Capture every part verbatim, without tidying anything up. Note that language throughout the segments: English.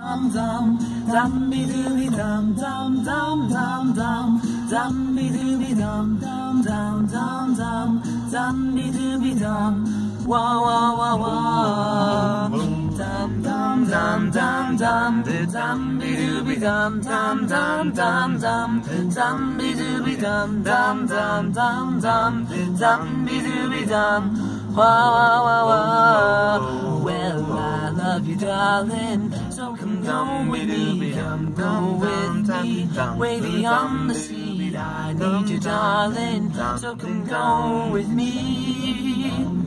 Dum dum, dumby dooby dum dum dum dum dum, dumby dooby dum dum dum dum dum, dumby dooby dum, wah wah wah wah. Dum dum dum dum dum, dumby dooby dum dum dum dum dum, dumby dooby dum dum dum dum dum, dumby dooby dum, wah wah wah wah. Well, I love you, darling, so come go with me, come go with me, way beyond the sea. I need you, darling, so come go with me.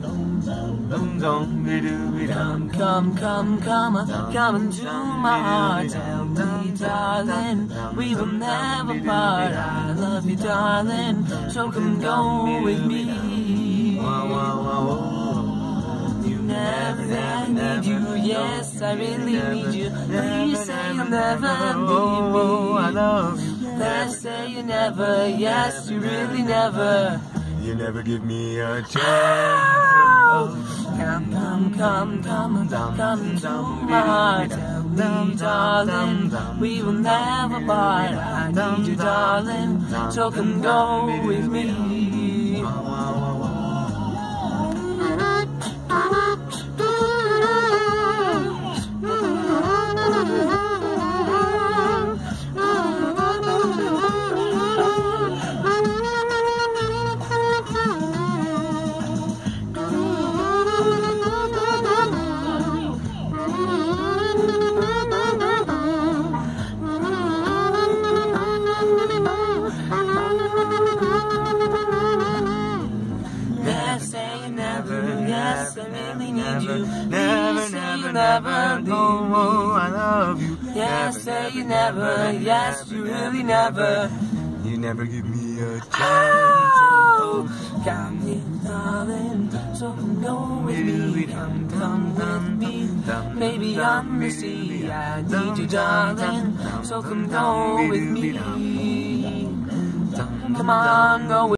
Come, come, come, come, come into my heart. Tell me, darling, we will never part. I love you, darling, so come go with me. You never, I need you, yes, I really need you. Please say you'll never leave me. I love you. Let's say you never, yes, you really never. You never give me a chance. Oh, come, come, come, come, come into my heart. Tell me, darling, we will never part. I need you, darling, so come go with me. Yes, I really need you. Never, never, never, no, I love you. Yes, say you never. Yes, you really never. You never give me a chance. Oh, come here, darling, so come go with me. Come, come with me, baby, on the sea. I need you, darling, so come go with me. Come on, go with me.